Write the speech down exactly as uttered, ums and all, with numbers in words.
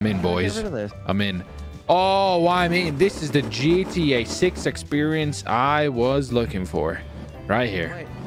I'm in, boys. I'm in. Oh, I mean, this is the G T A six experience I was looking for right here. Wait.